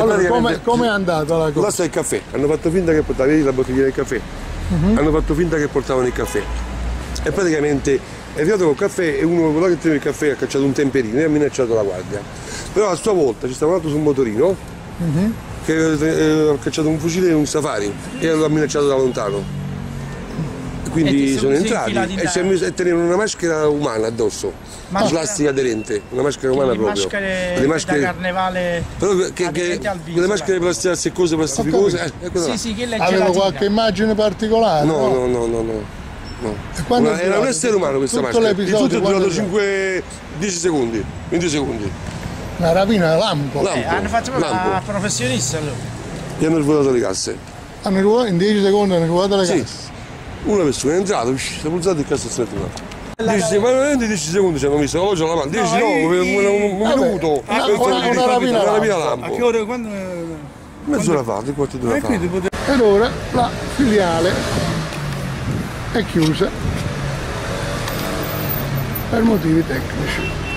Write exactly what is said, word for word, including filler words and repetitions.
Allora, come, come è andata la cosa? Là sta il caffè, hanno fatto finta che portavano, vedi la bottiglia del caffè, uh-huh. hanno fatto finta che portavano il caffè. E praticamente è arrivato col caffè e uno quello che teneva il caffè ha cacciato un temperino e ha minacciato la guardia. Però a sua volta ci stava un altro sul motorino uh-huh. che eh, ha cacciato un fucile e un safari e lo ha minacciato da lontano. Quindi sono entrati e, e tenevano una maschera umana addosso, maschera, plastica aderente, una maschera umana proprio. Maschere le maschere da carnevale proprio che, che le maschere plastica seccose, plastificose. Eh, sì, sì, che aveva qualche immagine particolare? No, no, no, no, no. no. Una, era un essere umano questa maschera. Il tutto è durato cinque dieci secondi, venti secondi. Una rapina lampo. lampo. Eh, hanno fatto proprio una professionista allora. Gli hanno ruotato le casse. Hanno ruotato, in dieci secondi hanno ruotato le casse? Sì. Una persona è entrata, si è pulsato il cazzo e se n'è tornato. dieci, ma veramente dieci secondi ci hanno messo, la voce alla mano, dieci no, un, un minuto, una, una, una rapina, una rapina lampo. A che ora, quando? Mezz'ora fa, tre quarti d'ora fa. Ed ora la filiale è chiusa per motivi tecnici.